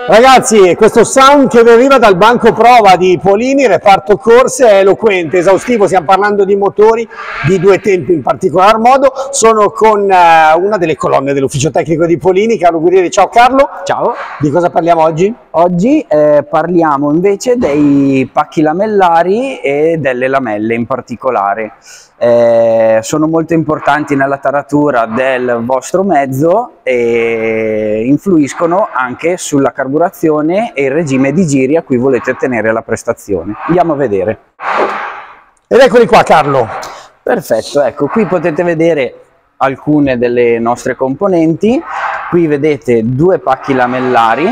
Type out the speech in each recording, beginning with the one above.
Ragazzi, questo sound che deriva dal banco prova di Polini, reparto corse, è eloquente, esaustivo. Stiamo parlando di motori di due tempi in particolar modo. Sono con una delle colonne dell'ufficio tecnico di Polini, Carlo Guerrieri. Ciao Carlo. Ciao. Di cosa parliamo oggi? Oggi parliamo invece dei pacchi lamellari e delle lamelle in particolare. Sono molto importanti nella taratura del vostro mezzo e influiscono anche sulla carburazione e il regime di giri a cui volete ottenere la prestazione. Andiamo a vedere. Ed eccoli qua, Carlo. Perfetto, ecco, qui potete vedere alcune delle nostre componenti. Qui vedete due pacchi lamellari.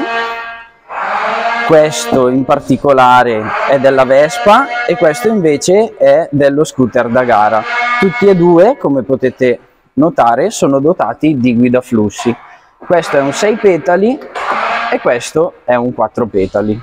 Questo in particolare è della Vespa e questo invece è dello scooter da gara. Tutti e due, come potete notare, sono dotati di guidaflussi. Questo è un 6 petali e questo è un 4 petali.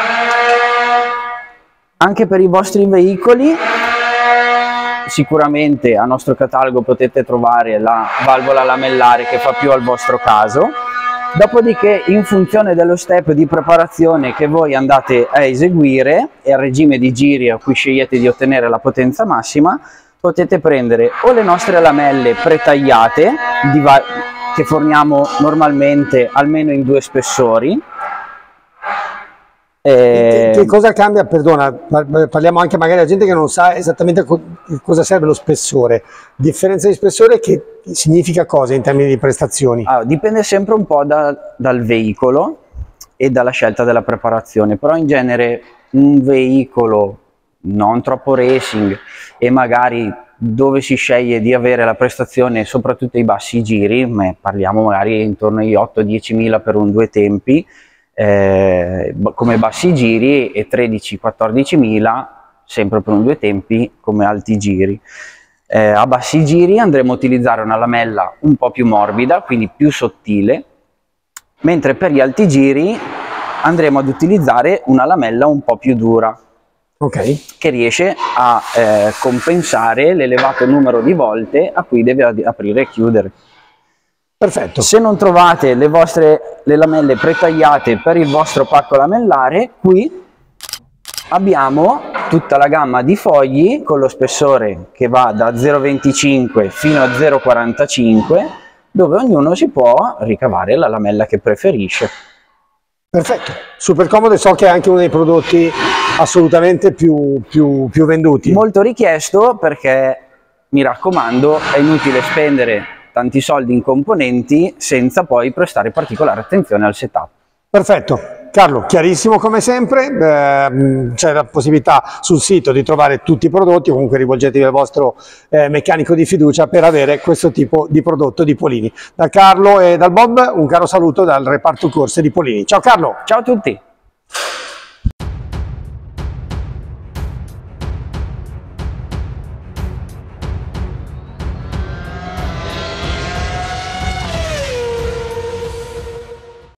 Anche per i vostri veicoli, sicuramente a nostro catalogo potete trovare la valvola lamellare che fa più al vostro caso. Dopodiché, in funzione dello step di preparazione che voi andate a eseguire e al regime di giri a cui scegliete di ottenere la potenza massima, potete prendere o le nostre lamelle pretagliate che forniamo normalmente almeno in 2 spessori. Che cosa cambia? Perdona, parliamo anche magari a gente che non sa esattamente cosa serve lo spessore. Differenza di spessore che significa cosa in termini di prestazioni? Dipende sempre un po' dal veicolo e dalla scelta della preparazione, però in genere un veicolo non troppo racing e magari dove si sceglie di avere la prestazione soprattutto ai bassi giri, parliamo magari intorno agli 8-10 mila per un 2 tempi, come bassi giri, e 13-14 mila sempre per un 2 tempi come alti giri. A bassi giri andremo a utilizzare una lamella un po' più morbida, quindi più sottile, mentre per gli alti giri andremo ad utilizzare una lamella un po' più dura, che riesce a compensare l'elevato numero di volte a cui deve aprire e chiudere. Perfetto. Se non trovate le lamelle pretagliate per il vostro pacco lamellare, qui abbiamo tutta la gamma di fogli con lo spessore che va da 0,25 fino a 0,45, dove ognuno si può ricavare la lamella che preferisce. Perfetto, super comodo, e so che è anche uno dei prodotti assolutamente più venduti. Molto richiesto, perché mi raccomando, è inutile spendere tanti soldi in componenti senza poi prestare particolare attenzione al setup. Perfetto, Carlo, chiarissimo come sempre. C'è la possibilità sul sito di trovare tutti i prodotti, comunque rivolgetevi al vostro meccanico di fiducia per avere questo tipo di prodotto di Polini. Da Carlo e dal Bob un caro saluto dal reparto corse di Polini. Ciao Carlo! Ciao a tutti!